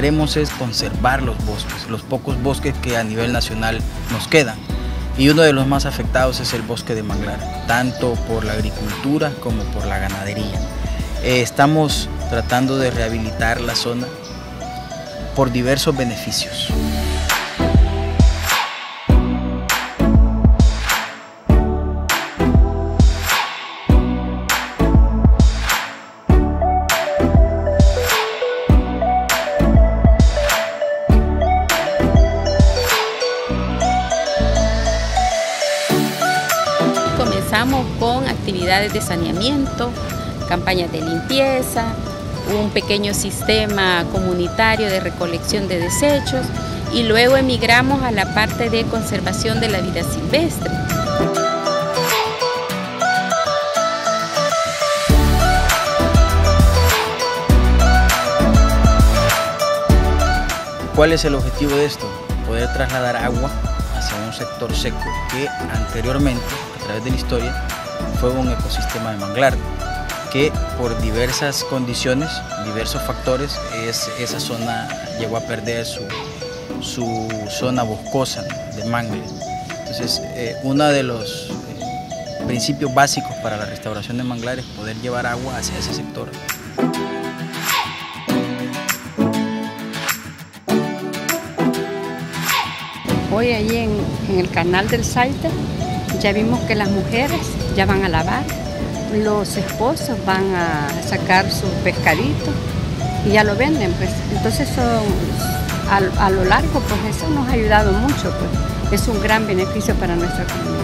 queremos es conservar los pocos bosques que a nivel nacional nos quedan. Y uno de los más afectados es el bosque de manglar, tanto por la agricultura como por la ganadería. Estamos tratando de rehabilitar la zona por diversos beneficios. Comenzamos con actividades de saneamiento, campañas de limpieza, un pequeño sistema comunitario de recolección de desechos y luego emigramos a la parte de conservación de la vida silvestre. ¿Cuál es el objetivo de esto? Poder trasladar agua hacia un sector seco que anteriormente, a través de la historia, fue un ecosistema de manglar, que por diversas condiciones, diversos factores, esa zona llegó a perder su zona boscosa de mangle. Entonces, uno de los principios básicos para la restauración de manglar es poder llevar agua hacia ese sector. Hoy allí en el canal del Saite ya vimos que las mujeres ya van a lavar, los esposos van a sacar su pescadito y ya lo venden, pues. Entonces a lo largo pues eso nos ha ayudado mucho, pues. Es un gran beneficio para nuestra comunidad.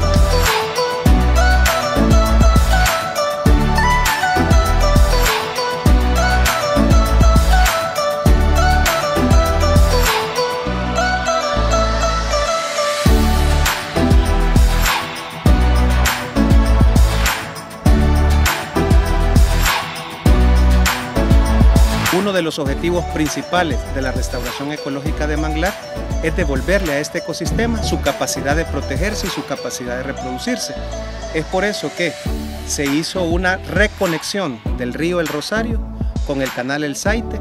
Uno de los objetivos principales de la restauración ecológica de manglar es devolverle a este ecosistema su capacidad de protegerse y su capacidad de reproducirse. Es por eso que se hizo una reconexión del río El Rosario con el canal El Saite.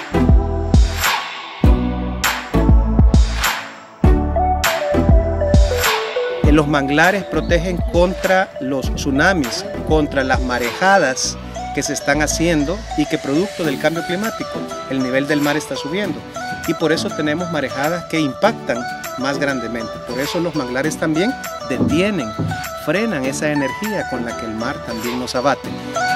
Los manglares protegen contra los tsunamis, contra las marejadas que se están haciendo y que producto del cambio climático el nivel del mar está subiendo y por eso tenemos marejadas que impactan más grandemente. Por eso los manglares también detienen, frenan esa energía con la que el mar también nos abate.